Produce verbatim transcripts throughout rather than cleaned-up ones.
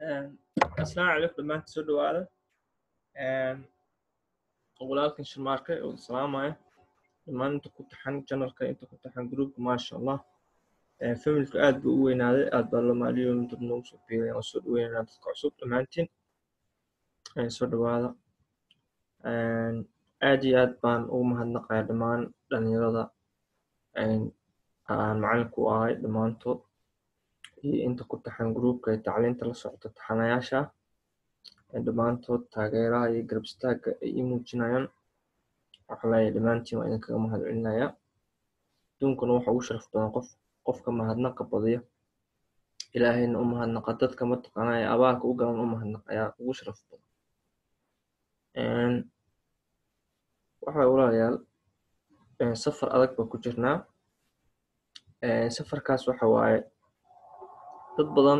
And السلام عليكم دمان soo dhawaada and walaalkan shirmarka oo salaamaya dhamaan inta ku taxan channelka inta ku taxan group ma sha Allah ee familku aad buu u weynaaday aad baa loo maaliyo inta noo soo fiiriyay oo soo dhaweynaa dadka cusub dhamaantiin ee soo dhawaada and aad iyo aad baan ugu mahadnaqayaa dhamaan dhalinyarada and aan macalinku ahay dhamaantood iyo inta ku taxan groupka tacliinta la socota taxanayaasha dhamaantood taageeraha iyo garab istaagga ay ii muujinayaan waxa la yidhi dhamaantiin waa idinkaga mahadcelinayaa aduunkuna waxa ugu sharaf badan qof qofka mahadnaqa badiya ilaahayna u mahadnaqa dadka mataqaanaa abaalka u galan u mahadnaqayaa ugu sharaf badan waxa walaalayaal safar adag baa ku jirnaa safarkaas waxa waaye dad badan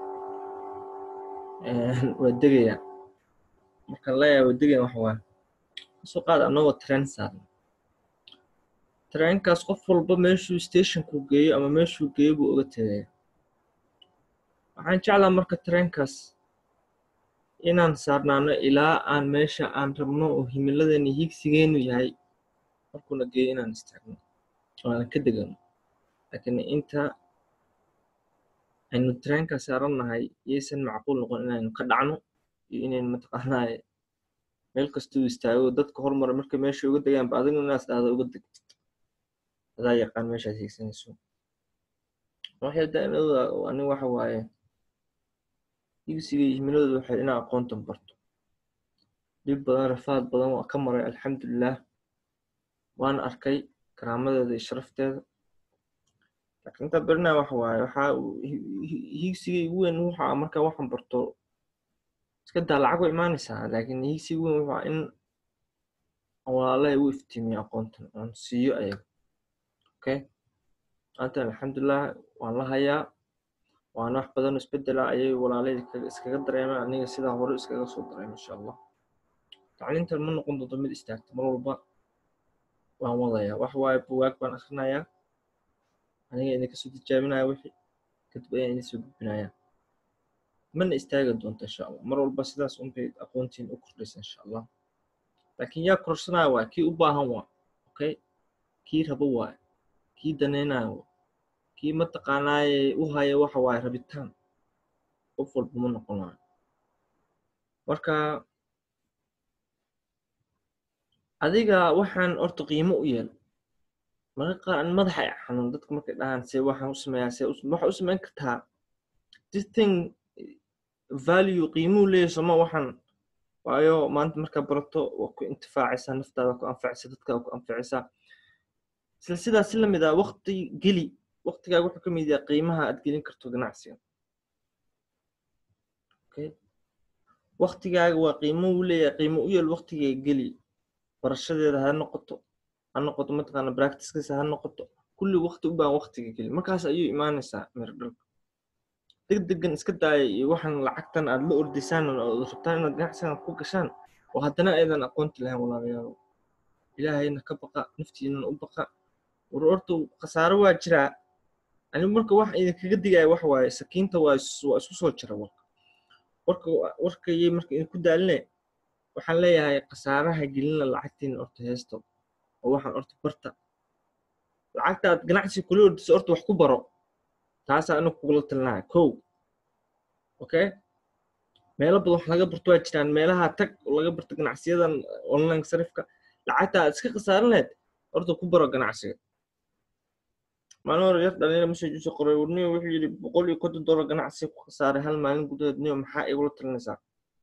waa degaya marka la yaabo degaya waxa waaye soo qaad anagoo train saaran trainkaas qof walba meeshuu stationku geeyo ama meeshuu geeyo buu uga tagaya waxaan jeclaa marka trainkaas inaan saarnaano ilaa aan meesha aan rabno oo himiladeena higsigeenu yahay markuuna geeyo inaan istaagno oo aan ka degano laakiin inta aynu trainka saarannahay yaysan macquul noqon inaynu ka dhacno iyo inaynu mataqaanaa meel kastuu istaago dadka horumar marka meesha uga degaan ba adiguna inaad dhahdo uga degtid adaa yaqaan meeshaad hiigsanayso waxay daanada ani waxa waaye higsiga iyo himiladooda waxay inaa aqoontan barto dhib badan rafaad badan waa ka maray alxamdulilah waan arkay karaamadeeda iyo sharafteeda laakiin inta barnaa waxa waaye waxa higsiga ugu weyn waxa marka waxaan barto iska daa lacag way imaanaysaa laakiin higsiga weyn waxa in walaalay uu iftiimiyo aqoontan aan siiyo ayaga okay anta alxamdulilah waan la hayaa waan wax badan isbedela ayay walaalay iskaga dareemaan aniga sida hore iskaga soo dareemay insha Allah tacliinta ma noqon doonto mid istaagto mar walba waan wadayaa wax waaye buugaag baan akhrinayaa aniga idinka soo tijaabinaya wixii kadib ayaan idin soo gudbinayaa mana istaagi doonto insha Allah mar walba sidaas un bay aqoontiin u kordhaysa insha Allah laakiin yaa korsanaya waa kii u baahan waa okay kii rabo waa kii daneynayo kii mataqaanaaye u haya waxa waaye rabitaan qof walba ma noqonayo marka adiga waxaan horta qiimo u yeel marka qaar aan madaxa xanuun dadka markay dhahaan see waxaan u sameeyaa see waxa u sameyn kartaa this thing value qiimo leeyahay sama waxaan waayo maanta marka barato waa ku intifaacaysaa naftaada ku anfacaysaa dadka ku anfacaysaa isla sidaas la mid ah waqti geli waqtigaaga wuxuu ka mid yahay qiimaha aad gelin karto ganacsiga okay waqtigaaga waa qiimo u leeyahay qiimo u yeel waqtigaaga geli barashadeeda ha noqoto ha noqoto mataqaana practice-kiisa ha noqoto kulli waqti u baahan waqtiga geli markaas ayuu imaanaysaa mir dhalka degdegan iska daaya iyo waxaan lacagtan aad la ordaysaan oo rabtaan inaad ganacsigan ku gashaan oo haddana aydan aqoonti lahayn walaalayaal ilaahayna ka baqa naftiina u baqa war horta khasaaro waa jiraa ani marka wax idinkaga digaya wax waaye sakiinta waa waa isku soo jira warka warka warkayay marka idinku daalinay waxaan leeyahay khasaaraha gelina lacagtiin horta heesto oo waxaan horta barta lacagta aad ganacsi kula ordayso horta wax ku baro taas aan kugula talinayo kow okay meelo badan wax laga barto waa jiraan meelaha tag laga barto ganacsiyadan online sarifka lacagta aad iska khasaaran lahayd horta ku baro ganacsiga maalin hore yar dhalinyaro message u soo qoray warniyo wuxuu yidhi boqol iyo konton dollar ganacsi ku khasaaray hal maalin gudaheed niyo maxaa igula talinaysaa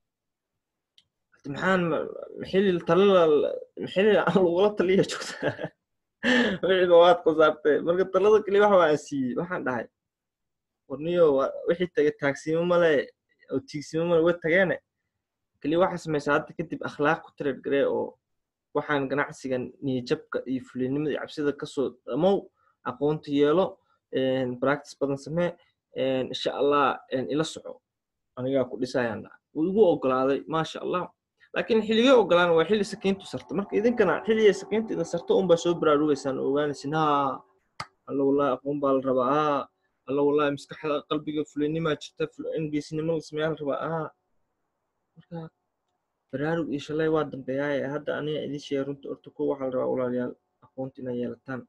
maxaan maxili talala maxili aan lagula taliya joogtaa wixii waad qasaabtay marka talada kaliya waxa waan siiyey waxaan dhahay warniyo wixii tagay taagsimo male oo tiigsimo male way tageene kaliya waxa sameeyay hadda kadib akhlaaq ku trade garee oo waxaan ganacsigan niyadjabka iyo fulinimada iyo cabsida ka soo dhamow aqoonta yeelo een practice badan samee een insha Allah een ila soco aniga ku dhisayaan wuu igu ogolaaday ma sha Allah laakiin xilliga ogolaan waa xilli sakiintu sarto marka idinkana xilliga sakiintu idin sarto un baa soo baraarugaysan ogaanaysin ha Allah wallahi aqoon baa la rabaa alla wallahi maskaxda qalbiga fulinima jirta ingeesnimo la sameeyay rabaa ah marka baraarug iyo shalay waa dambeeyay hadda aniga idin sheeg runta orto ko waxa la rabaa walaalayaal aqoonti inay yeelataan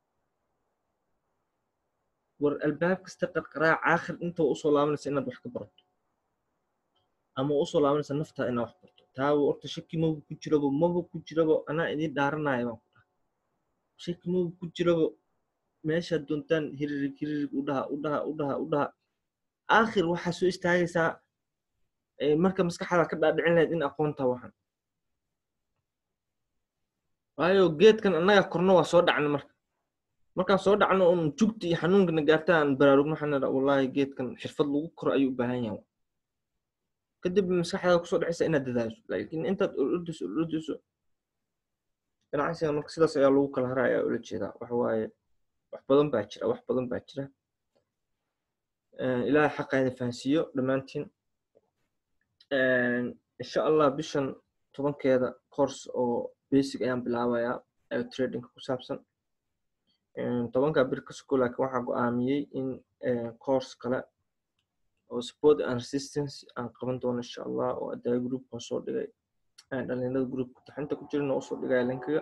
war albaab kasta qarqaraa aakhir inta uu soo laabanaysa inaad wax ka barato ama uu soo laabanaysa nafta inaad wax barto taa orto shaki ma ku jirabo ma ku jirabo ana idin dhaaranayo shaki ma ku jirabo meesha doontaan hiriir hiriir u dhaha u dhaha u dhaha u dhaha aakhir waxa soo istaagaysaa ee marka maskaxda ka dhaadhicin lahayd in aqoonta waxan waayo geedkan annaga korno waa soo dhacna marka markaan soo dhacno un jugti iyo xanuunkana gaartaan baraarugno xanada wallahi geedkan xirfad lagu koro ayuu u baahan yahay kadib maskaxda ku soo dhacaysa inaad dadaasho laakiin intaad urdiso urdiso ganacsiga marka sidaas ayaa lagu kala harayaa ula jeedaa waxa waaye wax badan baa jira wax badan baa jira ee ilaahay xaqayna fahansiyo dhamaantiin ee insha Allah bishan tobankeeda course oo basic ayaan bilaabayaa ee trading ku saabsan ee tobanka bir ka school laakiin waxa go'aamiyay in ee course kale oo support and resistance aan qaban doono insha Allah oo aday group ka soo dhigay aan dhalinyarada group ku taxanta ku jirno oo soo dhigay linkiga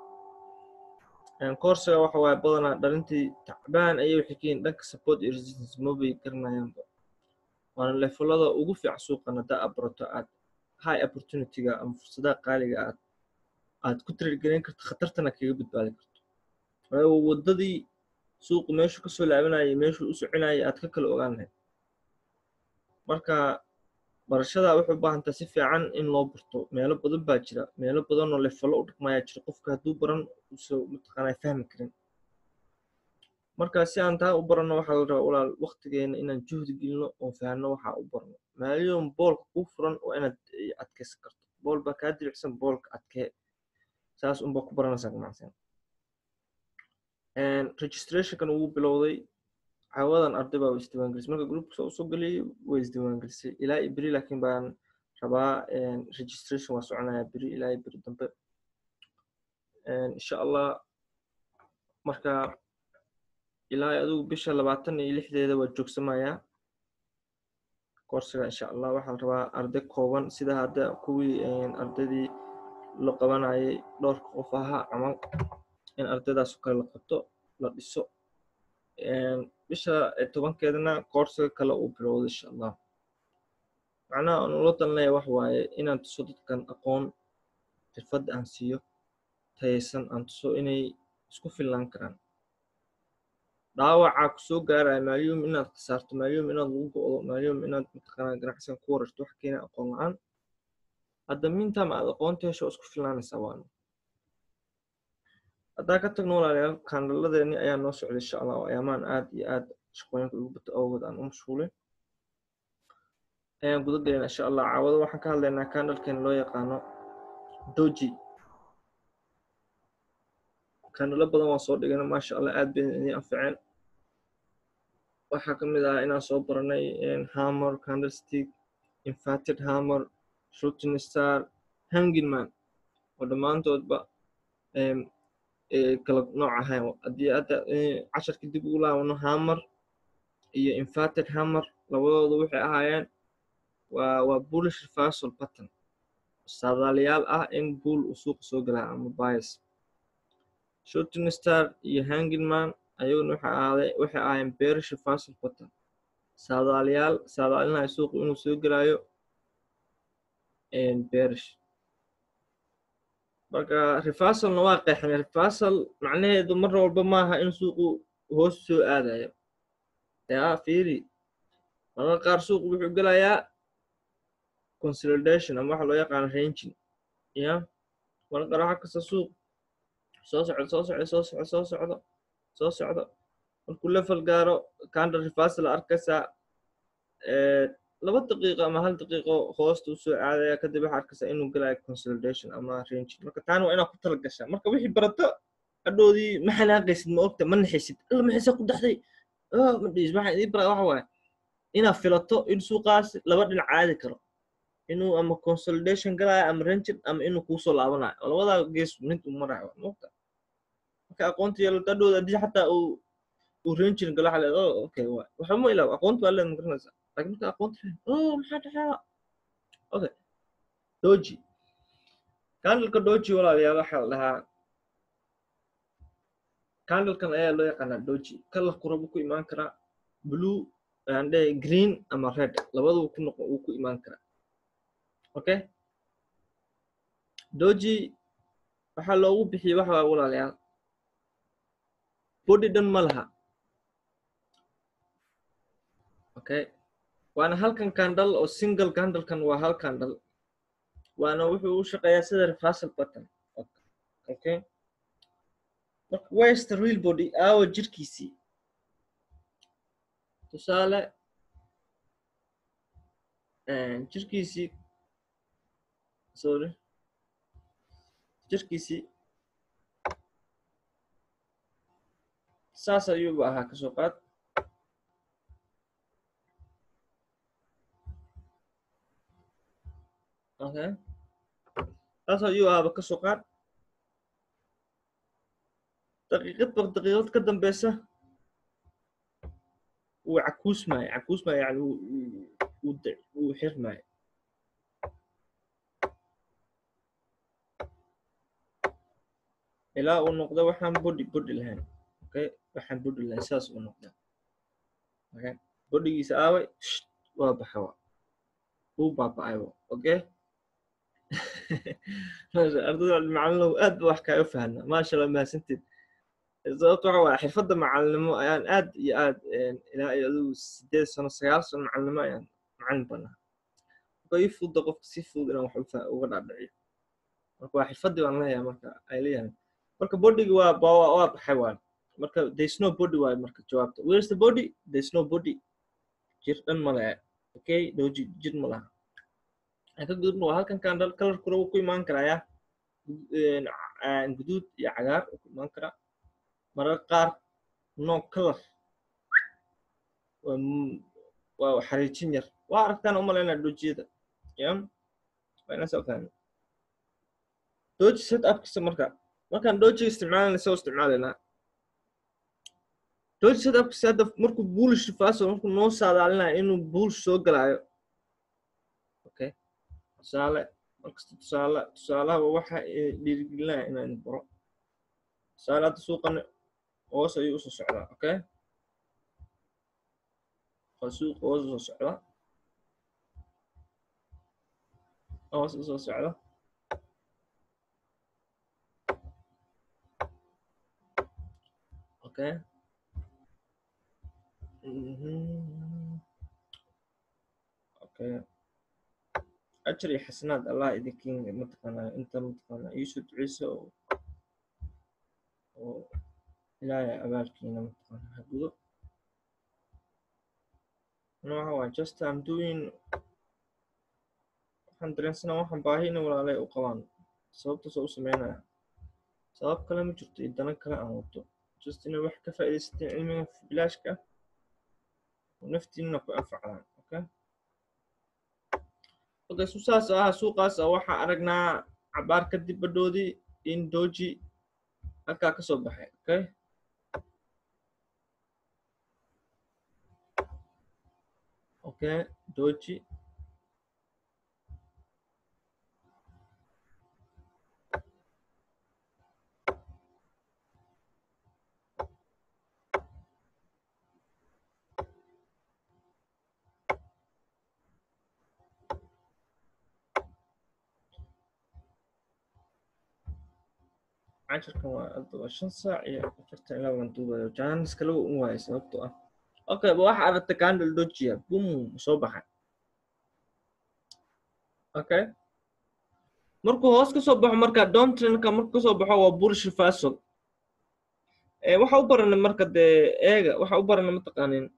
course waxa way badanaa dhalintii tacbaan ayay wixii dhanka support iyo resistance mobile karnayaan waana levelada ugu fiican suuqan hada abrato aad high opportunity ga ama fursadaha qaaliga aad aad ku trade gareyn karto khatartana kaga badbaadi karto waayo wadadii suuq meesha ka soo laabanayay meesha uu soconayay aad ka kala ogaanay marka barashada wuxuu u baahan tahay si fiican in loo barto meelo badan baa jira meelo badan oo level u dhaqmaya jira qofka haduu baran soo mutaqaanay fahmi karin marka si aan taa u barano waxa la rabaa walaal waqtigeena inaan juhdi gelino oo fahanno waxa u barno maaliyoon boolka ku furan oo inaad adkaysan karto bool ba ka dilcsan boolka adkee saas un ba ku baranaysaa ganacsiga and registration kan uu bilowday cawadan arday baa isdiiwaan gelisay marka group soo soo galay way isdiiwaan gelisay ilaa April laakiin baan rabaa and registration waa soconaya April ilaa April dambe and insha Allah marka ilaa adigu bisha labaatan iyo lixdeeda waa joogsamaya course-ga insha Allah waxaan rabaa arday kooban sida hadda kuwii ardaydii la qabanayay dhowr qof aha ama in ardaydaas kale la qabto la dhiso een bisha tobankeedana course-ga kale uu bilowdo insha Allah macnaha aan ula talinayo wax waaye inaan tuso dadkan aqoon xirfad aan siiyo tayeysan aan tuso inay isku filan karaan dhaawaca ku soo gaaray maaliyoom inaad ka saarto maaliyoom inaad lagu go'do maaliyoom inaad mutaqaana ganacsiga ku wararto wax keena aqoon la'aan hadda minta ma aqoonta hesho isku filanaysa waan hadda ka tagno walaalayaal kanaladeeni ayaa noo socday insha Allah ayaamaan aad iyo aad shaqooyinka ugu bato awgeed aan u mashquulay ayaan guda galay insha Allah caawada waxaan ka hadlaynaa kanalkeen loo yaqaano doji kanalo badan waan soo dhigana ma sha Allah aad bay idin anfaceen waxa kamid ah inaan soo baranay hammer candlestick inverted hammer shooting star hanging man oo dhamaantoodba ee ee kala nooc ahaan hadii aad casharka dib ugu laabano hammer iyo inverted hammer labadoodu waxay ahaayeen waa waa bullish reversal pattern saadaaliyaal ah in bull uu suuq soo galaa ama bias shooting star iyo hanging man ayaguna waxa aaday waxa ahaayeen bearish reversal pattern saadaaliyaal saadaalinaya suuq inuu soo galaayo and bearish marka reversal waa qeexan reversal macnaheedu mar walba ma aha in suuqu hoos soo aadayo yaa fiiri marka qaar suuqu wuxuu galayaa consolidation ama waxa loo yaqaan ranging ya marka waxa kasta suuq soo socdo soo socdo soo socdo soo socdo soo socdo markuu level gaaro candle reversal arkaysa ee laba daqiiqo ama hal daqiiqo hoosta u soo aadaya kadib waxa arkaysa inuu galayo consolidation ama range marka taan waa inaad ku tala gashaa marka wixii barato adhoodii ma xanaaqaysid ma ogta ma naxisid alla ma xisa ku dhaxday ah ma dhiis waxa idin bara waxa waay inaad filato in suuqaas laba dhinac caadi karo inuu ama consolidation galayo ama range ama inuu ku soo laabanayo labada gees mid u marayo ma ogta marka aqoonta yeelo dadooda hadii xataa uu uu rangerin galo xalay oo okay waa waxa ma ilaa aqoontu waa leen garanaysa laakiin marka aqoontu oo maxaa dhaxaa okay doji candle-ka doji walaalayaal waxa la dhahaa candle-kan ayaa loo yaqaanaa doji kalarku rabo ku imaan karaa blue and green ama red labadaba ku noqon uu ku imaan karaa okay doji waxa loogu bixiyay waxa waa walaalayaal body dhan ma laha okay waana halkan candle oo single candle kan waa hal candle waana wuxuu u shaqeeyaa sida reversal pattern okay marka where's the real body awo jirkiisii tusaale jirkiisii sorry jirkiisii saas ayuu ahaa ka soo qaad okay saas ayuu ahaa ka soo qaad daqiiqad ba daqiiqad ka dambeysa uu cakuus maayo cakuus maayo yani uu uu xirmaayo ilaa uu noqdo waxaan body body lahayn okay waxaan body lahayn saas uu noqdo okay bodygiisa aaway waa baxawa uu baaba'ay okay ardayda macallin aad wax ka fahana ma sha Allah maasantid sababtoo waxa waa xirfadda macallinimo ayaan aad iyo aad ilaa iyo sideed sano sagaal sano macallinimo ayaan macallin bana way fududa qofka si fudud inuu wax uga dhaadhiciyo marka waa xirfadii waan leeyahay marka ay leeyahay marka bodyga waa waa baxay waa marka there is no body waa marka jawaabta where is the body there is no body jir dhan ma laha okay doji jir ma laha aka gudubno waa halkan candle color kuro ku imaan karaya guduud iyo cagaar ku imaan kara mararka qaar no color waa xariijin yar waa aragtaan u maleynaa dojiyada yam bayna soo fahmi doji set up kisa marka markaan doji isticmaalana soo isticmaalana doji set up kisa hadda markuu bullish faaso markuu noo saadaalinayo inuu bullish soo galaayo okay tusaale markasta tusaale tusaalaha waxa dhiirigelinaya inaan baro tusaale hadda suuqan hoos ayuu usoo socdaa okay suuq hoos usoo socdaa hoos usoo socda okay okay أجري حسنات الله يديكين متقنا أنت متقنا يسوع عيسى و لا يا أباركينا متقنا هدوء no how I just I'm doing hundred سنة وحن باهينا ولا لا أقوان صوبت صوب سمعنا صوب كلام جرت إدنا كلام أموتو just إنه وحكة فائدة ستين علمي في بلاشكة ونفتي إنه أفعال أوكي okay suuqaas ah suuqaas waxa aragnaa cabaar kadib badoodi in doji halka ka soo baxay okay okay doji عشر كم شن ساعة يا فرت إلى وانتوبة جان سكلو واي سببتو أوكي بواحد على التكان الدوجيا بوم صباحا أوكي مركو هوس كصباح مركا دون ترين كمركو صباح وبورش فاسو إيه واحد أوبر إن مركا ده إيه واحد أوبر إن متقانين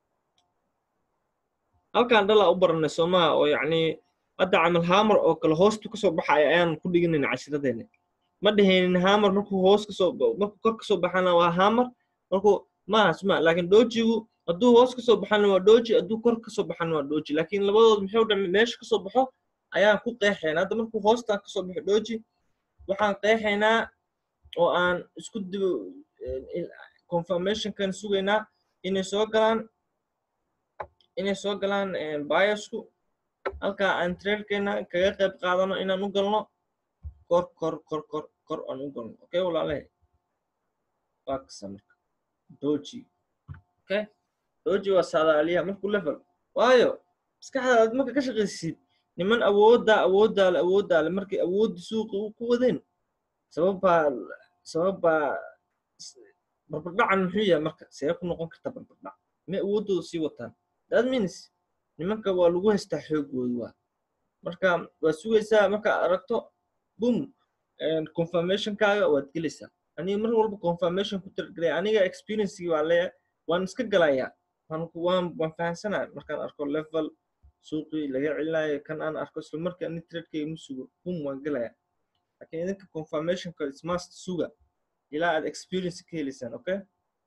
هل كان ده لا أوبر إن سما أو يعني أدعم الهامر أو كل هوست كصباح أيام كل جنين عشرة دينه ما دهين هامر مركو هوس كسو مركو كر كسو بحنا وهامر مركو ما اسمع لكن دوجي أدو هوس كسو بحنا ودوجي أدو كر كسو بحنا ودوجي لكن لبعض محاول ماشي كسو بحو أيام كو قيحين هذا مركو هوس تان كسو بح دوجي وحن قيحينا وأن اسكت confirmation kan sugaynaa inay soo galaan inay soo galaan biasku halka aan tradekeena kaga qayb qaadano inaan u galno kor kor kor kor kor aan u galno okay walaalahay waa marka doji okay doji waa saadaaliyaha markuu level waayo maskaxdaada marka ka shaqaysid niman awoodda awoodda awoodda markii awoodda suuqa ku wadeen sababba sababba barbardhacan muxuu yahay marka see ku noqon karta barbardhac ma awooddooda sii wataan that means nimanka waa lagu haystaa xoogooda waa marka waa sugaysaa marka aragto boom confirmationkaaga waad gelaysaa aniga mar walba confirmation ku tirgalay aniga experience-gii waa leeyahay waan iska galayaa waan waan waan fahansanahay markaan arko level suuqii laga celinayo kan aan arko isla markii ani trade-kayga ma sugo boom waan galayaa laakiin idinka confirmationka is must suga ilaa aad experience ka helaysaan okay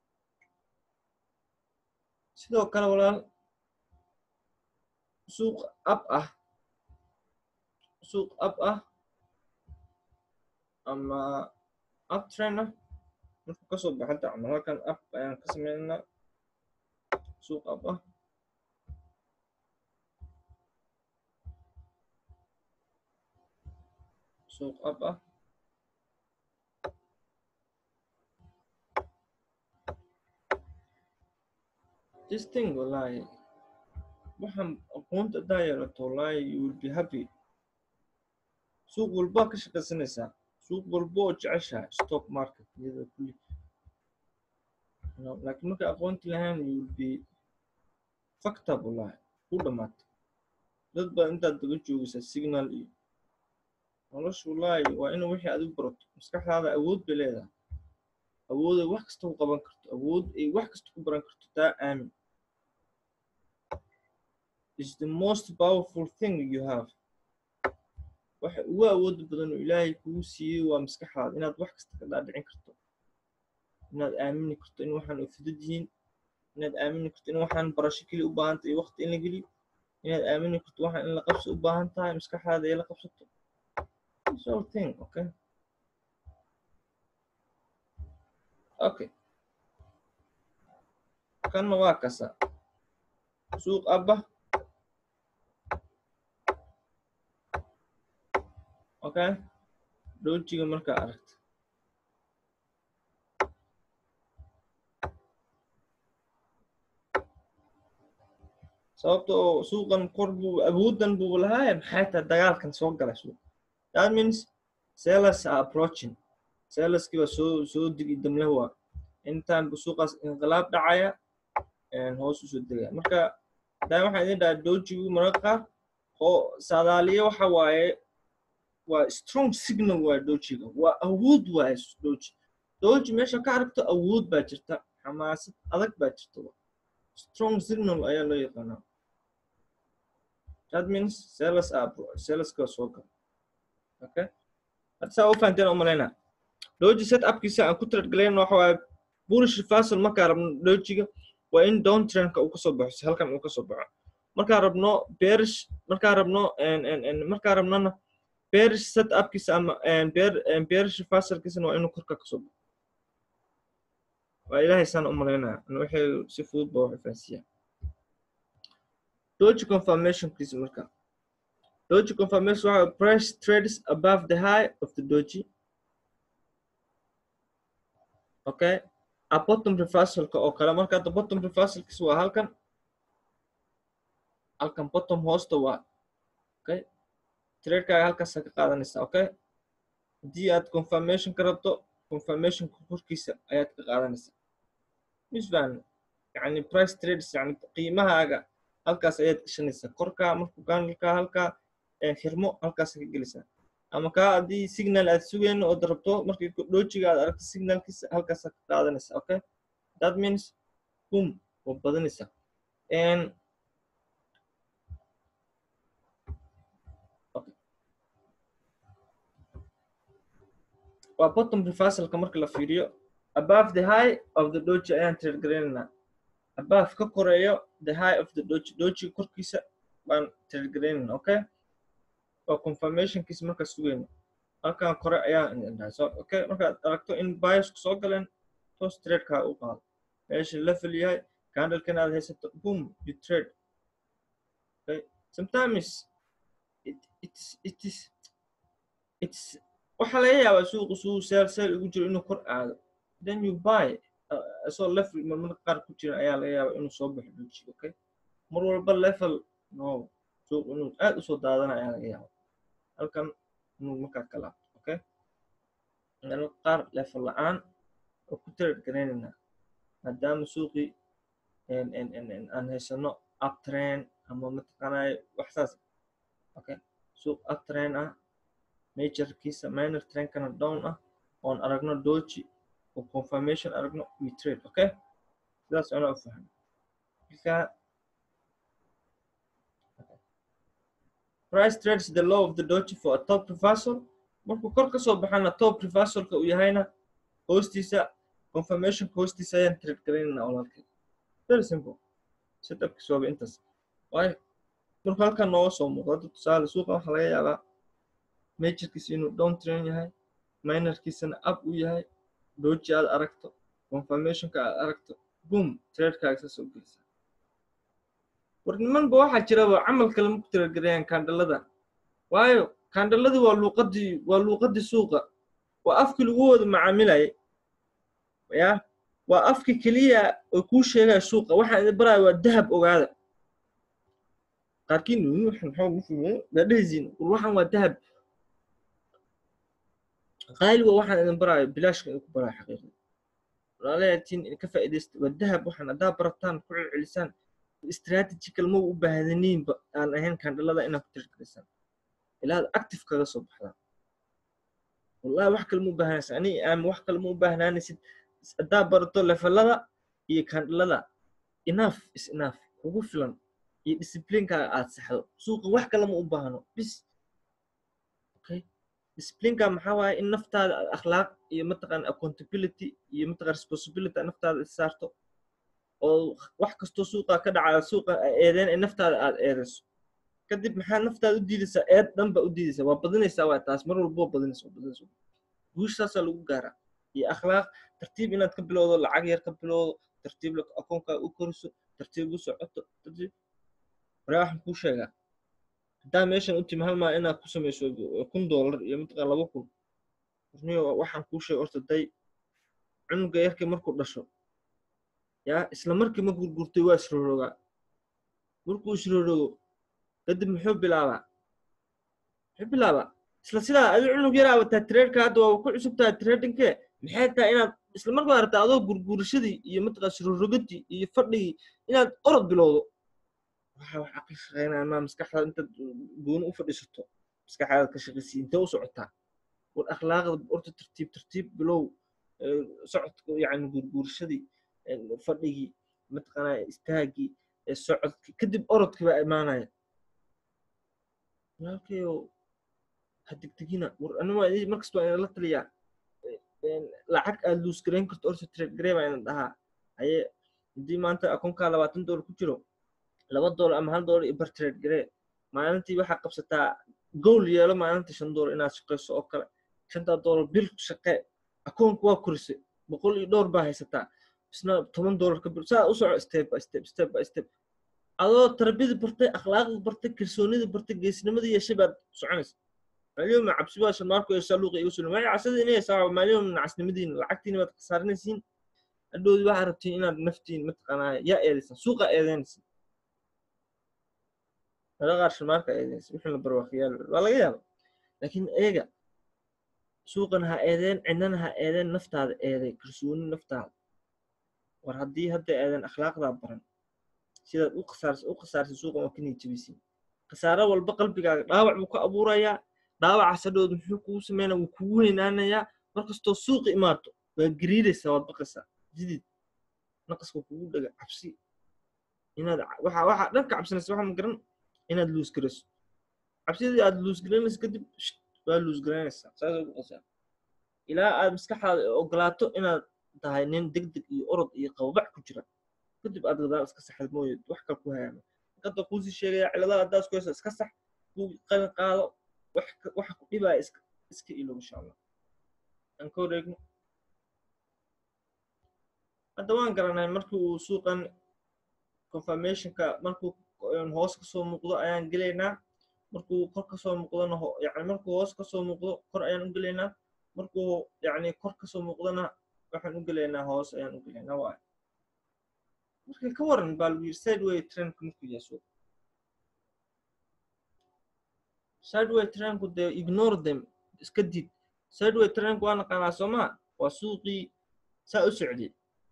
sidoo kale walaal suuq up ah suuq up ah ama uptrend ah marka kasoo baxanta ama halkan up ayaan ka sameynaa suuq up ah suuq up ah this thing wallahi waxaan aqoonta daayarato wallahi you will be happy suuq walba ka shaqaysanaysaa suuq walba oo jeceshahay stock market iyada kulli laakiin marka aqoonti lahayn you will be fucked up wallahi ku dhamaata dad baa intaad daga joogaysaa signal iyo nolosha wallahi waa inuu wixii adigu barato maskaxdaada awood bay leedahay awood ay wax kasta ku qaban karto awood ay wax kasta ku baran karto taa aamin is the most powerful thing you have waxa ugu awood badan oo ilaahay kugu siiyay waa maskaxdaada inaad wax kasta ka dhaadhicin karto inaad aamini karto in waxaan u fudud yihiin inaad aamini karto in waxaan barasho keli u baahan tahay waqti in la geliyo inaad aamini karto waxaan in la qabso u baahan tahay maskaxdaada ay la qabsato this whole thing okay okay kan waa kasa suuq abba okay dojiga marka aragto sababtoo suuqan kor buu awoodan buu lahaay maxay tahay dagaalkan soo galay suuq that means sellers are approaching sellers kiba soo soo digi damle waa intaan suuqaas inqilaab dhacaya een hoos u soo degaya marka daa waxaan idin dhahay dojigu marka oo saadaaliye waxa waaye waa strong signal waa dojiga waa awood waa doji doji meesha ka aragto awood baa jirta xamaasad adag baa jirta strong signal ayaa loo yaqaanaa that means sellers are sellers ka soo gal okay hadda u fahanteen umaleyna doji set up kiisa aan ku trade galeen waxa waa bullish reversal marka rabno dojiga waa in down trend ka uu ka soo baxo halkan uu ka soo baxo marka rabno bearish marka rabno en en marka rabnana bearish set up kiisa ama en bear en bearish reversal kiisa waa inuu korka ka soo baxo waa ilaahay san umaleyna wixii si fudud baa wax faasiya doji confirmation kiisa marka doji confirmation waxa price trades above the high of the doji okay a bottom reversal ka oo kale marka the bottom reversal kiisa waa halkan halkan bottom hoosta waa okay trade ka halkaas ka qaadanaysa okay hadii aad confirmation ka rabto confirmation korkiisa ayaad ka qaadanaysa misfaan yani price trades yani qiimahaaga halkaas ayaad gashanaysaa korka markuu gaanka halka ee xirmo halkaas ka gelaysaa ama ka hadii signal aad sugayno oo rabto markii dojiga aad aragto signalkiisa halkaas ka qaadanaysa okay that means boom oo badanaysa and okay waa bottom reversal ka marka la fiiriyo above the high of the doji ayaan trade gareynaa above ka koreeyo the high of the doji doji korkiisa baan trade gareynaa okay oo confirmation kiisa marka sugayno halkan kore ayaa indhahay so okay marka aragto in bias soo galeen toos trade ka u qaado meesha level yahay candle-kan aad haysato boom you trade. Okay, sometimes it it's it is it's waxa laga yaabaa suuqu suu seel seel ugu jiro inuu kor aado, then you buy asoo level marmarka qaar ku jira ayaa laga yaabaa inuu soo baxo doji. Okay, mar walba level no, suuq inuu aad usoo daadanayo ayaa laga yaabaa halkan inuu markaa ka laabto. Okay, marmarka qaar level la-aan oo ku trade garaynayna maadaama suuqii aan haysano uptrend ama mataqaanaa wax saas. Okay, suuq uptrend ah majorkiisa minor trendkana down ah oon aragno doji oo confirmation aragno we trade. Okay, sidaas ana u fahmo marka price trades the low of the doji for a top reversal. markuu kor ka soo baxana top reversalka uu yahayna hoostiisa confirmation hoostiisa ayaan trade garaynayna walaalkay. Very simple setupka soo intaas waayo marka halkan nooga soo muuqdo tusaale suuqa waxa laga yaabaa majorkiisa inuu down trend yahay minorkiisana up u yahay doji aad aragto confirmationka aad aragto boom trade-kaaga saas oo gelisa. war nimanba waxaa jiraba camal kale ma ku trade garayaan kandhalada waayo kandhaladii waa luuqadii waa luuqadii suuqa waa afkii lagu wada macaamilayay ya waa afkii keliya oo kuu sheegaya suuqa waxaan idin baraaya waa dahab ogaada qaarkiin waxaan xoog u fahmay dadheezin waxaan waa dahab qaali waa waxaan idin baraayo bilaashka ku baraayo xaqiiqda walaalaatiin ka faa'iideysta waa dahab waxaan hadaa barataan ku celcelisaan strategical ma u baahdaninba aan ahayn kandhalada inaad ku tirtirsan ilaa active kaga soo baxda. wallahi wax kale ma u baahanaysa ani aan wax kale ma u baahnaanaysid hadaa barato levelada iyo kandhalada enough is enough ugu filan iyo discipline-ka aad saxdo suuqa wax kale ma u baahno bis. Okay, discipline-ka maxaa waaye in naftaada akhlaaq iyo mataqaan accountability iyo mataqaan responsibility naftaada is saarto oo wax kasto suuqa ka dhacaya suuqa eedeen in naftaada aad eedeyso kadib maxaa naftaada u diidaysaa eed dhanba u diidaysaa waa badinaysaa waa taas mar walba waa badinaysaa badinaysaa guushaasaa lagu gaaraa iyo akhlaaq tartiib inaad ka bilowdo lacag yar ka bilowdo tartiib akoonka u koriso tartiib u socoto tartiib waraa waxaan kuu sheegaa hadaa meeshan u timi hal maa inaad ku samayso kun doolar iyo mataqaan laba kun niyo waxaan kuu sheegay horta day cunuga yarkii markuu dhasho yaa isla markii ma gurgurtay waa isroorogaa markuu isroorogo kadib muxuu bilaabaa muxuu bilaabaa isla sidaa adii cunug yaraa wataa trade-ka hadda waa ku cusubtahay trading-kee maxay tahay inaad isla markaa aragtaa adoo gurgurashadii iyo mataqaan isroorogadii iyo fadhigii inaad orod bilowdo waxa wax aqli shaqeynaya ma maskaxdaada intaad gooni u fadhiisato maskaxdaada ka shaqaysiin intee u socotaa war akhlaaqda orta tartiib tartiib bilow socodka yacni gurgurashadii fadhigii mataqaanaa istaagii socodkii kadib orodkii baa imaanaya. walaalkayow ha degdegina war anigu waa markasta waa inala taliyaa lacag aad luus garayn karto orta trade garee baa ina dhahaa haye haddii maanta akoonkaa labaatan doolar ku jiro laba doolar ama hal doolar iyo bar trade garee maalintii waxaa qabsataa goal yeelo maalintii shan doolar inaad shaqayso oo kale shantaa doolar bil shaqee akoonka waa korisay boqol iyo dhowr baa haysataa isna toban doolar ka bil saa u soco step by step step by step adoo tarbiyada bartay akhlaaqda bartay kalsoonida bartay geesnimada yeeshay baad soconaysa. maaliyom cabsi baa sharmaarku iyo saluuqa igu sulan waxay casada inay saa maaliyom nacasnimadiina lacagtiina baad khasaarinaysiin hadhoodi waxaa rabtiin inaad naftiin mataqaanaa yaa eedaysan suuqa eedeynaysa هذا غير شمارك إيدين سبحان الله بروخيال والله يلا لكن إيجا سوقنا إيدين عندنا إيدين نفط هذا إيدين كرسون نفط هذا وردي هذا إيدين أخلاق ضبرن سيدا أقصر أقصر السوق ممكن يتبسين خسارة والبقل بقى ضاوع بك أبو ريا ضاوع عسدود محكو سمينا وكوين أنا يا مركز السوق إمارته وجريدة سواد بقصة جديد نقص وكود عبسي هنا واحد واحد نركب عبسنا سواء مقرن inaad luus garayso cabsidii aad luus garaynayso kadib waa luus garaynaysaa saas ugu qasab ilaa aad maskaxdaada ogolaato inaad tahay nin degdeg iyo orod iyo qababac ku jira kadib aad gadaal iska saxad mooye wax kale ku hayaan qadda kuu sii sheegaya ciladaha haddaad isku hayso iska sax kuu qalin qaado wax waxa ku dhibaya iska iska ilo insha allah aan ka wareegno hadda waan garanay markii uu suuqan confirmationka markuu hoos ka soo muuqdo ayaan gelaynaa markuu kor ka soo muuqdona yani markuu hoos ka soo muuqdo kor ayaan u gelaynaa markuu yani kor ka soo muuqdona waxaan u gelaynaa hoos ayaan u gelaynaa waa markay ka waran baa lagu yiri sideway trendku markuu yahay suuq sideway trendku dee ignore them iska did sideway trendku waa naqaanaa soomaa waa suuqii saa u socday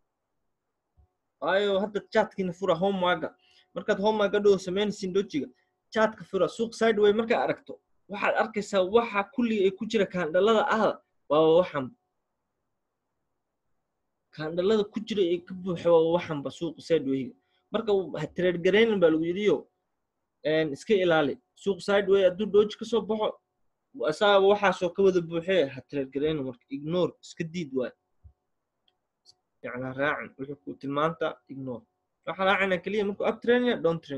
ayo hadda chatkina fura homewaga markaad homewaga dhow samaynaysiin dojiga chatka fura suuq sideway markaa aragto waxaad arkaysaa waxa kulli ay ku jira kaandhalada ah waa waxan kaandhalada ku jira ee ka buuxa waa waxanba suuq sideway marka ha trade gareynin baa lagu yidhiyo een iska ilaali suuq sideway hadduu doji ka soo baxo asaga waxaasoo ka wada buuxee ha trade gareynin marka ignore iska diid waay يعني راعن وحكو تلمانتا ignore waxa raacina kaliya markuu up train down train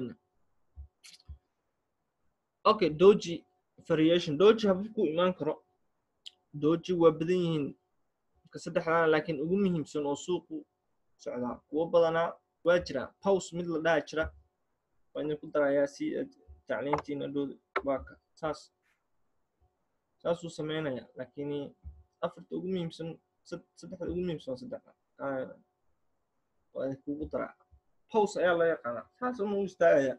okay doji variation doji habku iman karo doji waa badan yihiin ka saddexdana laakiin ugu muhiimsan oo suuqu socda kuwa badana waa jira pause mid la dhaha jira waan ku darayaa si tacliintiina dhow baaka saas saas uu sameynaya laakiin afarta ugu muhiimsan saddexda ugu muhiimsan saddexda waa kugu dara pause ayaa la yaqaan saas uu istaagaya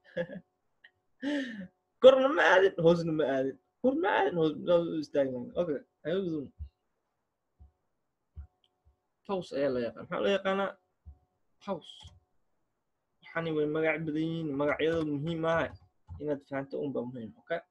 korna ma aadin hoosna ma aadin kor ma aadin hoos uu istaagay okay ayuu pause ayaa la yaqaan waxa la yaqaanaa pause waxani way magac badan yihiin magacyada muhiim ah inaad fahanto un ba muhiim okay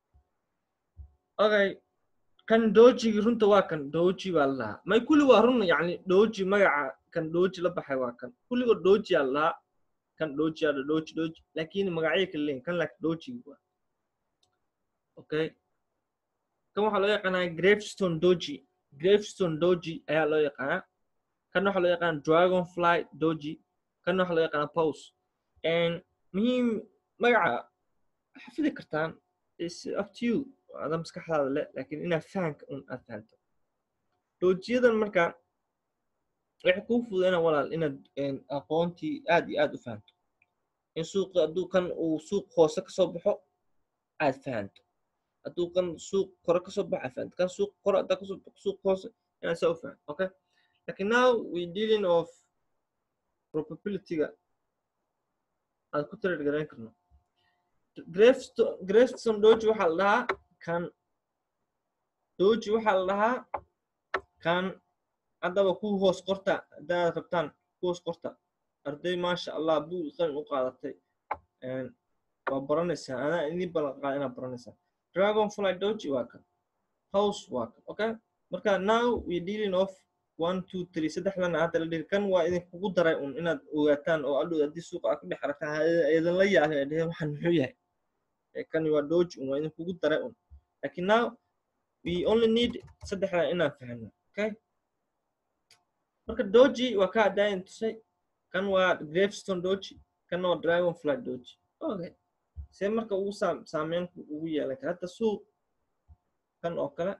okay kan doji runta waa kan doji baa la may kulli waa run yani doji magaca kan doji la baxay waa kan kulligo doji alla kan doji ada doji doji laakiin magacyo kale kan la doji waa okay kan waxa loo yaqaanaa gravestone doji gravestone doji ayaa loo yaqaanaa kan waxa loo yaqaanaa dragonfly doji kan waxa loo yaqaanaa pause and muhiim magaca xafidi kartaan is up to you هذا مسكح هذا لا لكن أنا فانك أن أفهمته لو جيدا مركا يحكوف أنا ولا إن إن أقونتي أدي أدو فهمته إن سوق أدو كان وسوق خوسك صبحه أد فهمته أدو كان سوق قرك صبح فهمت كان سوق قرأ دك سوق خوس أنا سوف فهم أوكي لكن now we dealing of probability هذا كتير الجرين كنا Gravestone Gravestone doji waxa la dhahaa kan doji waxa la dhahaa kan hadaba ku hoos qorta hadaad rabtaan ku hoos qorta arday maasha Allah buu qalin u qaadatay een waa baranaysaa ana idin balan qaad inaad baranaysaa Dragonfly doji waa kan house waa kan okay marka now we dealing of one two three saddexdan hadda la dhigay kan waa idin kugu daray un inaad ogaataan oo adoo hadii suuqa aad ku dhex aragtaan aydan la yaabin waxaan muxuu yahay kan waa doji un waa idin kugu daray un laakiin now we only need saddexdan inaan fahano okay marka doji waa ka adayn tusay kan waa gravestone doji kan waa dragonfly doji okay see marka ugu saameyn ugu yeelan kara hadda suuq kan oo kale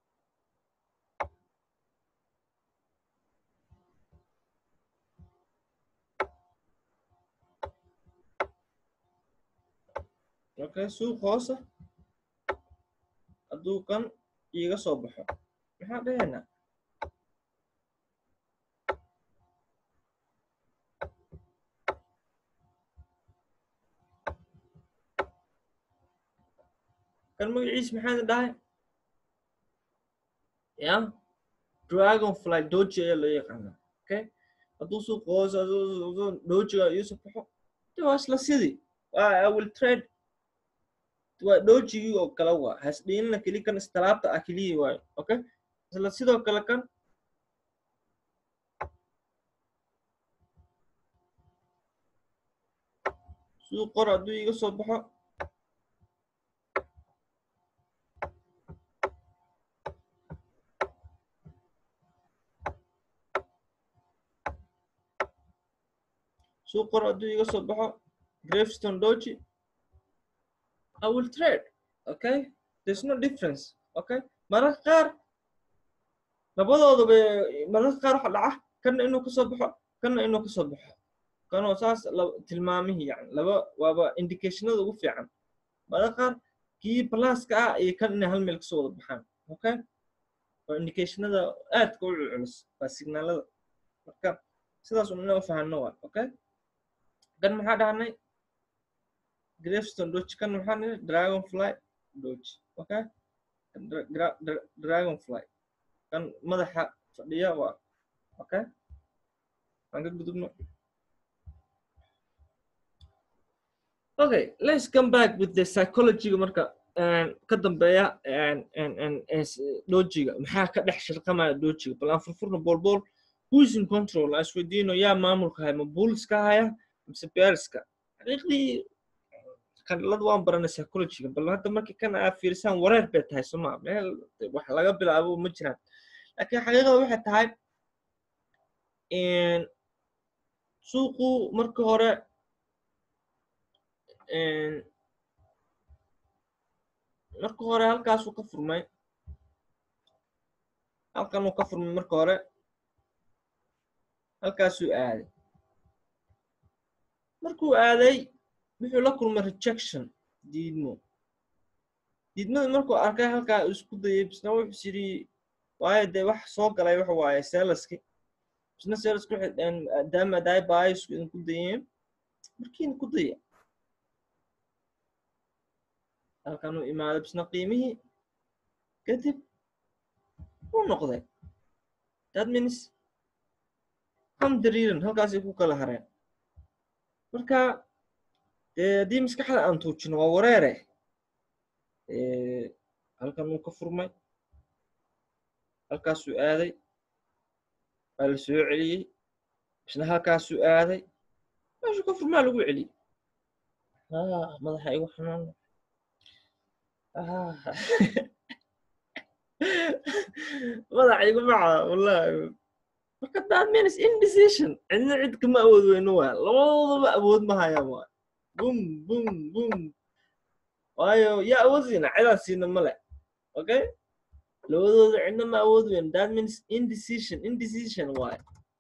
okay suuq hoose hadduu kan iiga soo baxo maxaa dhahaynaa kan magaciisa maxaa dhahay ya Dragonfly doji ayaa loo yaqaanaa okay hadduu suuq hoose dojiga iiga soo baxo de waa isla sidii I will trade waa doji oo kala waa has dhiinna kali kan istalaabta ah kaliya waay okay isla sidoo kale kan suuq qor hadduu iga soo baxo suuq qor hadduu iga soo baxo Gravestone doji I will trade okay there's no difference okay mararka qaar labadooda bay mararka qaar waxa dhaca كان إنه كصبح كان إنه كصبح كانوا أساس لو تلمامه يعني لو وابا إنديكيشن هذا وفي عن بدأ كي بلاس كا يكن هالملك صوت بحان أوكي إنديكيشن هذا آت كل عنص فالسيجنال هذا أوكي سيدا سمعنا وفهم نوع أوكي كان محاد عني جريفستون دوتش كان محاد دراغون فلاي دوتش أوكي دراغون فلاي كان مدح فديا و أوكي عندك بدون Okay, let's come back with the psychology marka ka dambeeya logiga maxaa ka dhex shaqamaya logiga bal aan furfurno boolbool who is in control as weydiino yaa maamulka haya ma booliska haya mise beerska xaqiiqdii kanlad waan baranay psychologiga bal hadda markii kan aad fiirisaan wareer bay tahay soma meel wax laga bilaabo ma jiraan laakiin xaqiiqada waxay tahay suuqu marka hore marka hore halkaasuu ka furmay halkan uu ka furmay marka hore halkaasuu aaday markuu aaday wuxuu la kulmay rejection diidmo diidmada markuu arkay halkaa isku dayay bisna wuxuu yidhi waayo dee wax soo galay waxa waaye seelaski bisna seelaski waxay dhaheen maadaama daay baayisku idinku dayeen markii idinku daya halkan uu imaaday bisna qiimihii kadib uu noqday that means come dariiran halkaasay ku kala hareen marka dee haddii maskaxda aan tuujino waa wareere halkan uu ka furmay halkaasuu aaday waa la soo celiyey bisna halkaasuu aaday meeshuu ka furmaa lagu celiyey madaxa igu xanuun madaxa igu maca wallahi marka that means indecision cidna cid kama awood weyno waa labadoodaba awood ma hayaan waa bum bum bum waayo yaa awood siina cidaan siina male okay labadooda cidna ma awood weyn that means indecision indecision waay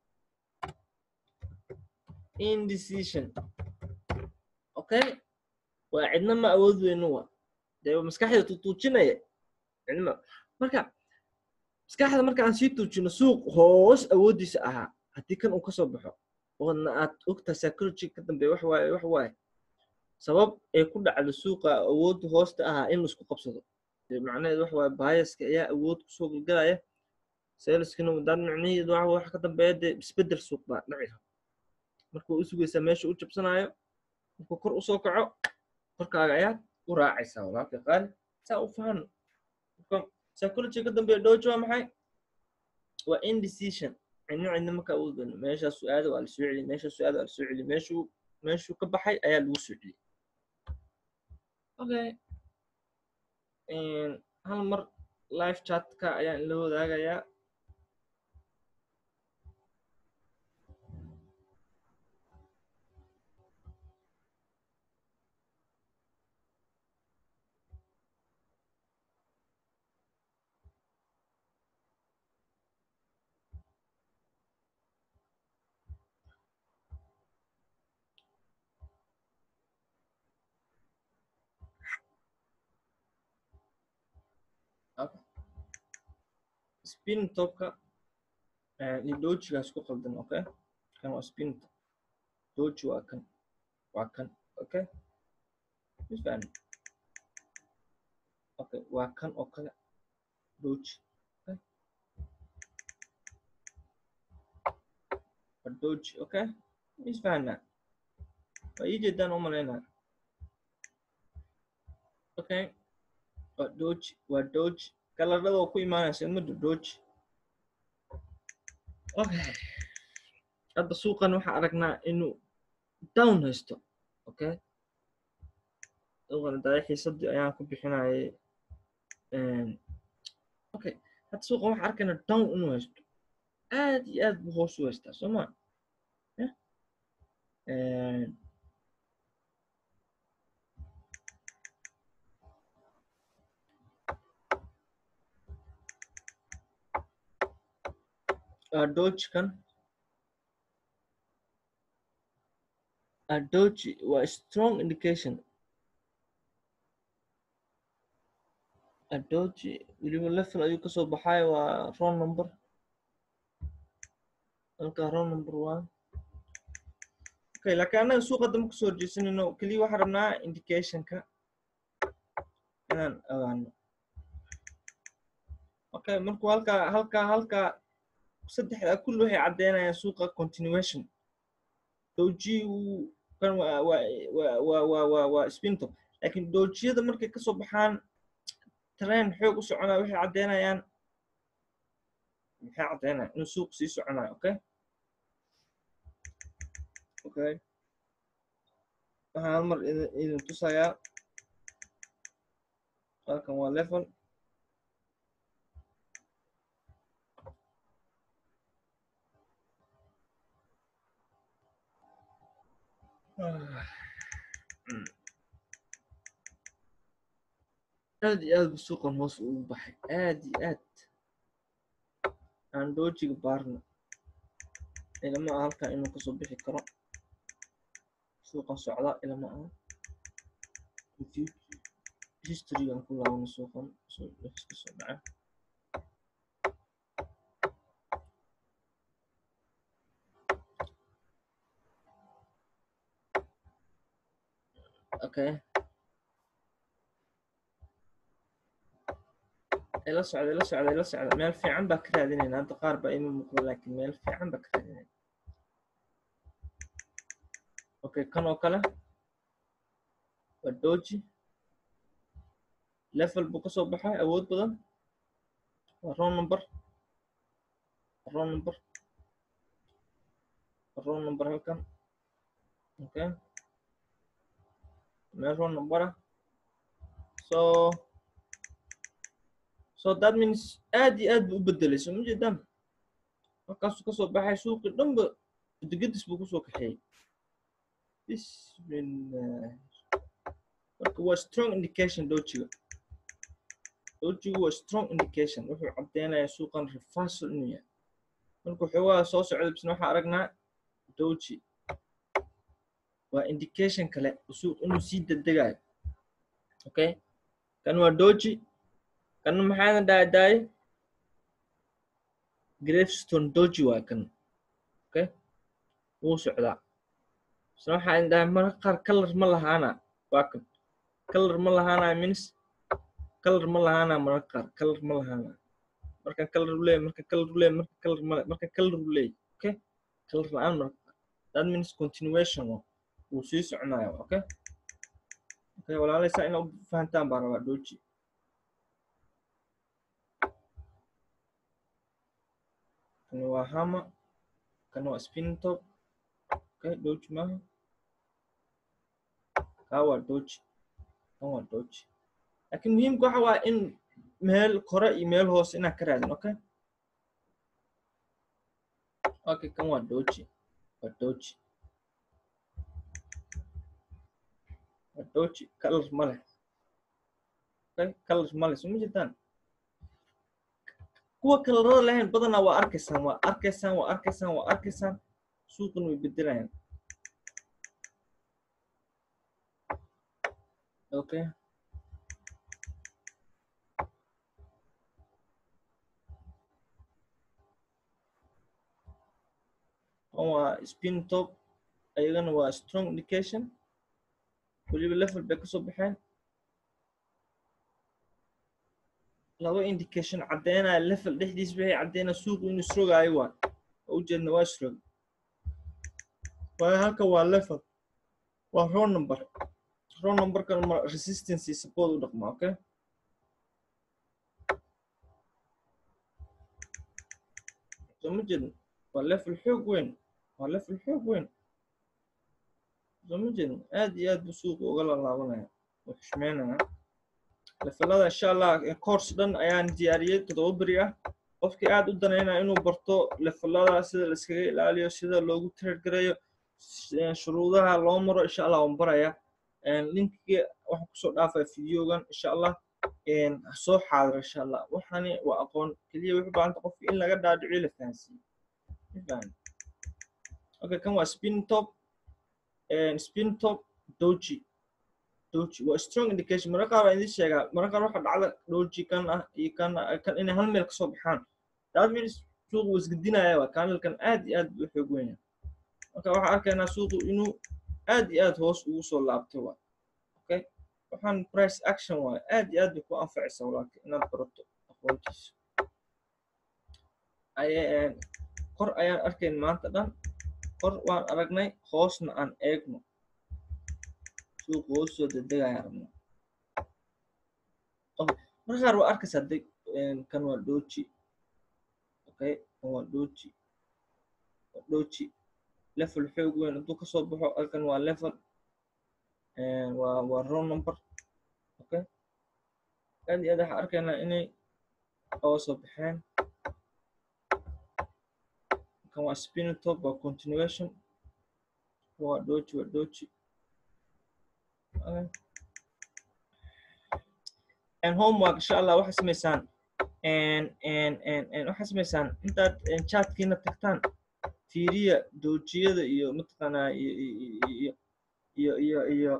indecision okay waa cidna ma awood weyno waa dee maskaxda tutuujinaya cidna marka maskaxda marka aan sii tuujino suuq hoos awoodiisa ahaa haddii kan uu ka soo baxo oodna aad ogta psychology ka dambeeya wax waaye wax waaye sabab ay ku dhacdo suuqa awoodda hoosta ahaa in isku qabsado macnaheedu wax waaye biaska ayaa awood kusoo galgalaya saleskina daan macnaheedu wax wax ka dambeeya dee isbedel suuq baa dhici markuu u sugaysaa meesha u jabsanayo markuu kor usoo kaco korkaaga ayaad u raacaysaa walaalka qaali saa u fahano psychology ka dambeeya dojo waa maxay waa indecision cidna cidna marka awood weyno meeshaa su-aada waa la soo celiyey meeshaa su-aada waa la soo celiyey meeshuu meeshuu ka baxay ayaa lagu soo celiyey okay hal mar live chatka ayaan la wadaagayaa spin topka iyo dojigaas ku qaldan okay kan waa spin doji waa kan waa kan okay misfahmi okay waa kan oo kale doji okay waa doji okay misfahmna waa ii jeedaan u malaynaa okay waa doji waa doji kaladhadoo ku imaanaysa muddo doji okay hadda suuqan waxaan aragnaa inuu down haysto okay suuqan daay xiisadii ayaan ku bixinayay okay hadda suuqan waxaan arkaynaa down inuu haysto aad iyo aad buu hoos u haystaa soo ma doji kan a doji waa strong indication a doji weliba level ayuu kasoo baxay waa round number halka round number one okay laakiin anaga suuqa dam kusoo horjeesanayno keliya waxaan rabnaa indicationka inaan ogaano okay markuu halka halka halka saddexda kullu waxay caddeynayaan suuqa continuation doji kan waa waa waa waa waa waa spin top laakiin dojiyada markay kasoo baxaan trend xoog u soconaa waxay caddeynayaan maxay caddeynayaan inuu suuq sii soconayo okay okay waxaan hal mar idin tusayaa halkan waa level aad iyo aad buu suuqan hoos ugu baxay aad iyo aad aan dojiga baarna ilama aha halkan inuu kasoo bixi karo suuqan socda ilama aha historygan ku laabana suuqan soo kasoo dhacay okay ila socda ila socda ila socda meel fiican baa ka raadinayna hadda qaar baa ima muuqda laakiin meel fiican baa ka raadinayna okay kan oo kale waa doji level buu kasoo baxay awood badan waa round number round number round number halkan okay meel round number ah so so that means aad iyo aad buu u bedelay soo ma jeedaan halkaasuu kasoo baxay suuqii dhanba gudigadis buu kusoo kaxeeyey bismillah marka waa strong indication dojiga dojigu waa strong indication wuxuu caddeynayaa suuqan reversal inuu yahay marka xoogaa soo socda bisna waxaan aragnaa doji waa indication kale suuq inuu sii dedegayo okay kan waa doji kan maxaa dhaadhay gravestone doji waa kan okay wuu socdaa bisna waxaan dhahay marka qaar color ma lahaana waa kan color ma lahaana means color ma lahaana marka qaar color ma lahaana marka color u leeyahay marka color u leeyahay marka color ma marka color u leeyahay okay color la'aan marka that means continuation wuu sii soconayaa okay okay walaalay saa inaad u fahantaan baan rabaa doji kan waa hammer kan waa spin top okay doji maaha kaa waa doji kan waa doji laakiin muhiimka waxa waa in meel kore iyo meel hoose inaan ka raadin okay okay kan waa doji waa doji waa doji color ma leh okay color ma leh soo ma jeedaan kuwa kalarada lahayn badanaa waa arkaysaan waa arkaysaan waa arkaysaan waa arkaysaan suuqan way bedelayaan okay kan waa spin top ayagana waa strong indication weliba level bay kasoo baxeen laba indication caddeynaya level dhexdiis waxay caddeynaa suuqu inuu srogaayo waa ujeedna waa srog waayo halka waa level waa round number round number kan resistance iyo support u dhaqma okay soo ma jeedin waa level xoog weyn waa level xoog weyn soo ma jeedin aad iyo aad buu suuqu uga laalaabanaya oo xushmeynaya levelada insha allah course dhan ayaan diyaariyay toddoba beri ah qofkii aad u daneynaya inuu barto levelada sida la iskaga ilaaliyo sida loogu trade gareeyo shuruudaha loo maro insha allah waan baraya linkiga waxaan kusoo dhaafaya videogan insha allah soo xaadiro insha allah waxani waa aqoon keliya wixii baahanta qofka in laga dhaadhiciyo la fahansiiyo okay kan waa spin top spin top doji doji waa strong indication marka qaar idin sheegaa marka qaar waxa dhacda doji kan ah iyo kan kan inay hal meel ka soo baxaan that means suuqu isgedinaya waa candle-kan aad iyo aad u xoog weyn marka waxa arkaynaa suuqu inuu aad iyo aad hoos ugu soo laabtay waa okay waxaan price action waa aad iyo aad ku anfacaysa walaalkii inaad barato aqoontiisa ayaan kor ayaan arkayn maanta dhan kor waan aragnay hoosna aan eegno suuq hoos soo degdegaya rabno okay marka qaar waa arkaysaa deg kan waa doji okay kan waa doji doji level xoog weyn intuu ka soo baxo halkan waa level waa waa row number okay aad iyo aad waxaan arkaynaa inay oo soo baxeen kan waa spin top waa continuation waa doji waa doji okay and homework insha Allah waxa sameysaan and and and and waxa sameysaan intaad chatkiina tagtaan fiiriya dojiyada iyo mataqaanaa iyo iyo iyo iyo iyo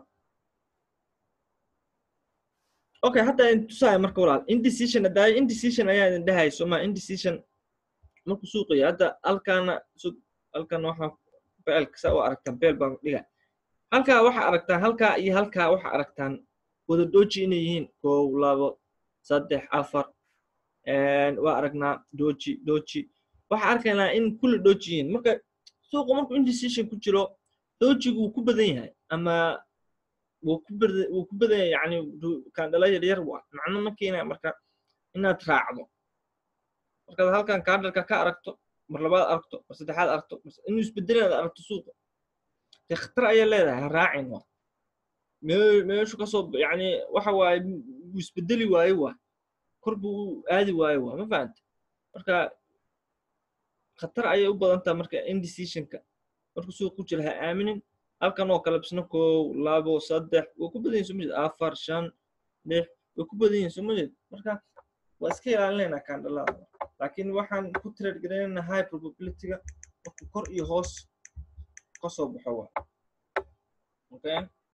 okay hadda intusaay marka walaal indecision hadda indecision ayaa idin dhahay soo ma indecision markuu suuqaya hadda halkaana suuq halkan waxa beelka saa u aragtaan beel baan dhiga halkaa waxa aragtaan halkaa iyo halkaa waxa aragtaan wada doji inay yihiin kow labo saddex afar een waa aragnaa doji doji waxa arkaynaa in kulli doji yihiin marka suuqu markuu indecision ku jiro dojigu wuu ku badan yahay ama wuu ku badan wuu ku badan yahay yani candle yar yar waa macno ma keenaya marka inaad raacdo marka halkan candle-ka ka aragto mar labaad aragto mar saddexaad aragto inuu isbedelaad aragto suuqa khatar ayaa leedahay raacin waa meeshu ka soo yani waxa waaye wuu isbedeli waayo waa kor buu aadi waayo waa ma fahamtay marka khatar ayay u badan tahay marka indecision-ka markuu suuq ku jira ha aaminin halkan oo kale bisna kow labo saddex way ku badan yihiin soo majeed afar shan lix way ku badan yihiin soo majeed marka waa iska ilaalinaynaa candlelada laakiin waxaan ku trade garaynaynaa high probability-ga markuu kor iyo hoos ka soo baxo waa okay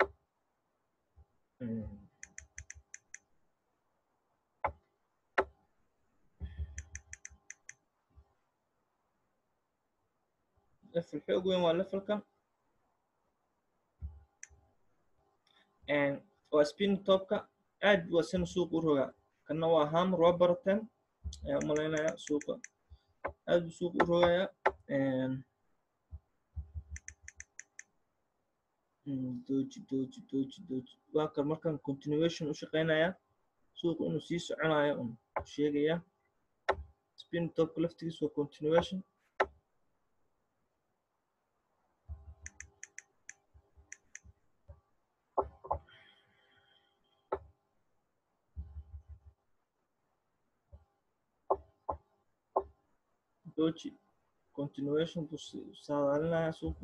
level xoog weyn waa levelkan and waa spin topka aad waa sina suuq u rogaa kana waa hammer waa barateen ayaa umalaynaya suuqa aad buu suuq u rogayaa doji doji doji doji waa kan markan continuation u shaqeynaya suuqa inuu sii soconayo un sheegaya spin topka laftigiisa waa continuation doji continuation buu saadaalinaya suuqa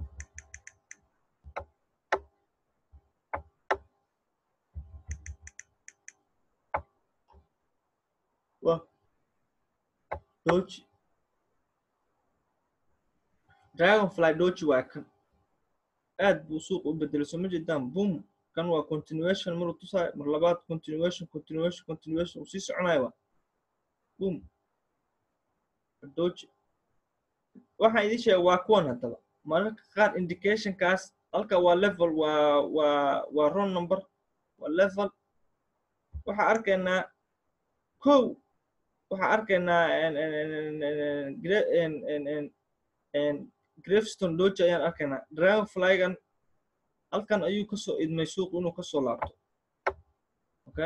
waa doji dragonfly doji waa kan aad buu suuqa u bedelay soo ma jeedaan boom kan waa continuation mar tusaay mar labaad continuation continuation continuation uu sii soconayo waa boom doji waxaan idin sheegay waa kuwan haddaba mararka qaar indication-kaas halka waa level waa waa waa row number waa level waxaa arkaynaa kow waxaa arkaynaa gravestone doji ayaan arkaynaa dragonfly-gan halkan ayuu ka soo idmay suuqu inuu ka soo laabto okay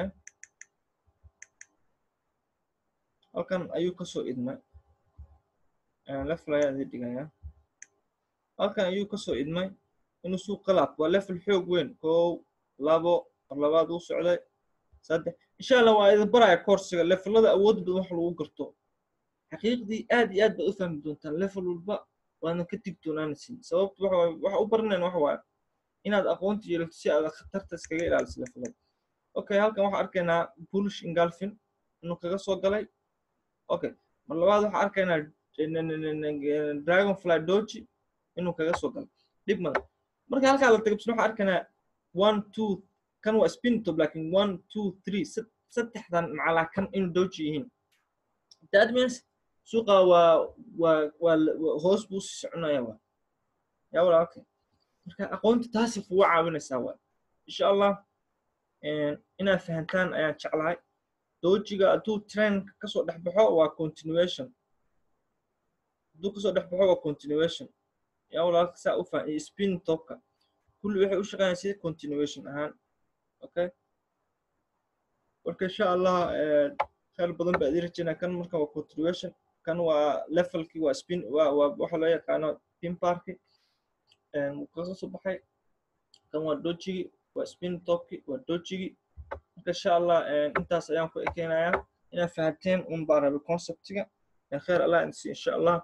halkan ayuu ka soo idmay level ayaa idin dhigaya halkan ayuu ka soo idmay inuu suuq ka laabto waa level xoog weyn kow labo mar labaad uu socday saddex insha Allah waa idin baraya course-ga levelada awood badan wax lagu garto xaqiiqdii aad iyo aad baad u fahmi doontaan level walba waana ka digtoonaanaysin sababtu waxa waaye waxa u baranayna waxa waaye inaad aqoonta yeelato si aad khatarta iskaga ilaaliso levelada okay halkan waxaan arkaynaa bullish engulfing inuu kaga soo galay okay mar labaad waxaan arkaynaa dragonfly doji inuu kaga soo galay dib mada marka halkaa la tago bisna waxaan arkanaa one two kan waa spin top laakiin one two three saddexdan macalaa kan inuu doji yihiin that means suuqa waa waa waa hoos buu sii soconaya waa yaa walaa okay marka aqoonta taasi kugu caawinaysaa waa insha allah inaad fahantaan ayaan jeclahay dojiga hadduu trend kasoo dhex baxo waa continuation hadduu kasoo dhex baxo waa continuation yaa walaa saa u fahan iyo spin topka kulli waxay u shaqeynayaan sida continuation ahaan okay marka insha allah khayr badan baa idin rajaynaa kan marka waa continuation kan waa levelkii waa spin waa waa waxa loo yaqaano pin parki wuu kaga soo baxay kan waa dojigi waa spin topki waa dojigi marka insha allah intaas ayaan ku ekeenayaa inaad fahanteen un baan rabay conceptiga khayr allah idin siiyo insha allah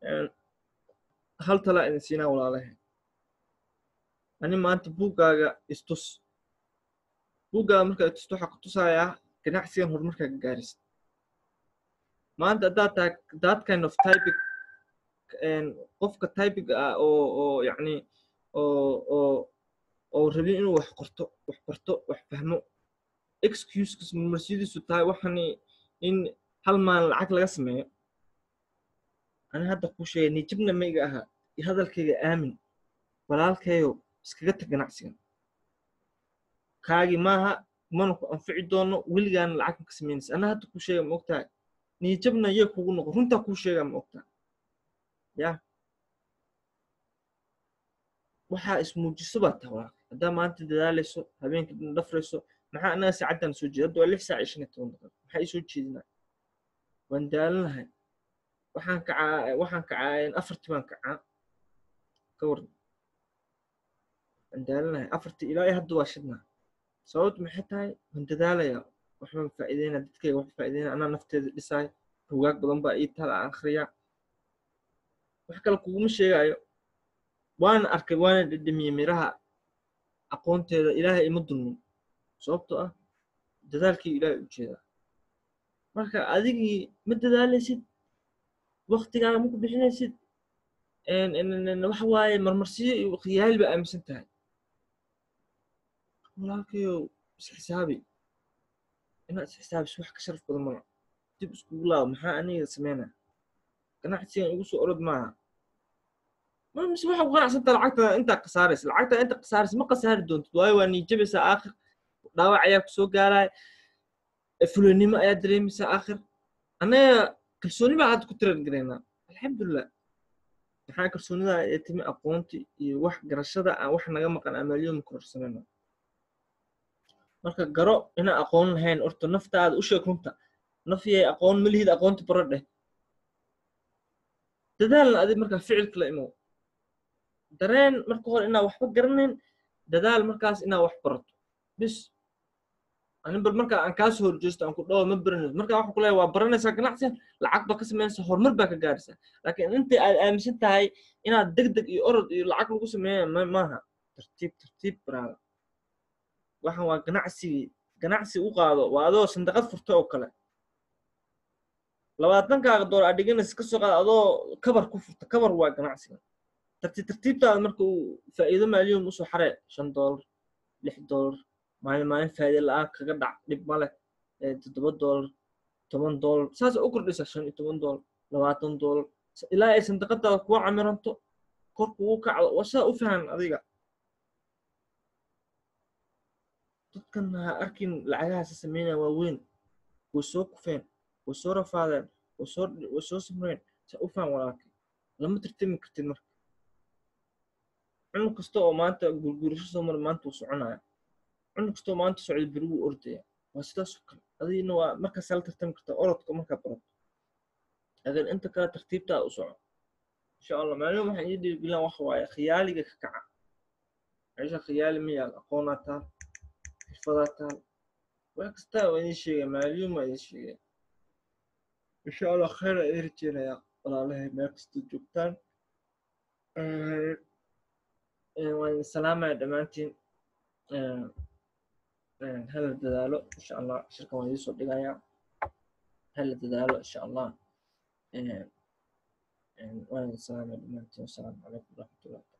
hal talaa idin siinaa walaalahay ani maanta buuggaaga istus buuggaaga markaa istusto waxaa ku tusayaa ganacsigan horumarkaa ka gaaraysa maanta haddaad tahay that kind of typic qofka typic ah oo oo yacni oo oo oo rabin inuu wax qorto wax barto wax fahmo excuses marmarsidiisu tahay waxani in hal maalin lacag laga sameeyo ani hadda kuu sheegay nijibna ma iga aha iyo hadalkayga aamin walaalkayow iskaga tag ganacsigan kaagi maaha mana ku anfici doono weligaana lacag ma ka samaynaysa ana hadda kuu sheega ma ogtahay nijibna yay kugu noqon runtaa kuu sheegaa ma ogtahay ya waxaa ismuujiso baa tahay walaal haddaa maanta dadaalayso habeenkii dhan dhafrayso maxaa anaga saacaddan soo jeeda hadda waa lix saac iyo shan iyo toban daqiiqo maxaa ii soo jeedinaa waan daalanahay waxaan kacaa waxaan kacaa afartii baan kacaa ka waran waan daalanahay afartii ilaa iyo hadda waa shidnaa sababtu maxay tahay waan dadaalayaa waxbaan faa'iideynaa dadkayga wax faa'iideynaa anaa nafteeda dhisaay buugaag badan baa ii taal aan akhriyaa wax kale kuguma sheegaayo waana arkay waana dhadhamiyey miraha aqoonteeda ilaahay ima dulmin sababtoo ah dadaalkii ilaahay u jeedaa marka adigii ma dadaalaysid waqtigaaga ma ku bixinaysid waxa waaye marmarsiyo iyo khiyaali baa aaminsan tahay walaalkayow isxisaabi inaad isxisaabiso wax ka sharaf badan mala dib iskugu laabo maxaa aniga sameynaa ganacsigan igu soo orod maaha mise waxa ku qanacsantaa lacagta intaa khasaaraysa lacagta inta khasaaraysa ma khasaari doontid waayo waa niijabaysaa aakhir dhaawac ayaa ku soo gaaraya fulanimo ayaa dareemaysaa aakhir annaga kalsooni baa hadda ku tiran garaynaa alxamdulilah maxaa kalsoonida ee timi aqoonti iyo wax garashada aan wax naga maqan amaalyoon kororsanayna marka garo inaan aqoon lahayn horta naftaada u sheeg runta nafyay aqoon ma lihid aqoonta baro dheh dadaalna adig markaa ficilka la imow dareen marka hore inaa waxba garanayn dadaal markaas inaa wax barato bis ani bal markaa aan kaa soo horjeesto aan ku dhawo ma baranayso markaa waxaan ku leeyahay waa baranaysaa ganacsigan lacag baa ka samaynaysaa horumar baa ka gaaraysaa laakiin intii aad aaminsan tahay inaad deg deg iyo orod iyo lacag lagu sameeya maaha tartiib tartiib baraada waxaan waa ganacsigii ganacsi u qaado waa adoo sandaqad furta oo kale labaatankaaga doolar aad dhiganaysa ka soo qaada adoo kabar ku furta kabar waa ganacsigan tartiib tartiibtaada marka uu faa'iido maaliyum usoo xaree shan doolar lix doolar maalin maalin faa'iido la'aan kaga dhac dhib ma leh toddoba doolar toban doolar saas u kordhaysaa shan iyo toban doolar labaatan doolar ilaa ay sandaqadaada kuwa camiranto kor kugu kacdo waa saa u fahan adiga dadkan ha arkin lacagahaas sameynaya waa weyn way soo kufeen way soo rafaadeen way soo way soo samreen saa u fahan walaalkay lama tartami kartid marka cunug kasta oo maanta gurgurasho soo mara maanta wuu soconaya cunug kasta oo maanta socda beri wuu ordaya waa sidaas oo kale adigina waa markaas la tartami kartaa orodka markaa barato laakiin inta kale tartiibtaada u soco insha allah maalin waxaan ii dhiirigelin waxa waaye khiyaaliga ka kaca meesha khiyaali ma yaal aqoonaa taal xirfadaa taal wax kasta waa idin sheegay maalin waa idin sheegay insha allah khayr aa idin rajeynayaa walaalahay meel kasta joogtaan waan idin salaamaya dhammaantiin hala dadaalo insha allah shirkan waan idiin soo dhigayaa hala dadaalo insha allah waan idin salaamaya dhammaantiin wasalaamu calaykum waraxmatullahi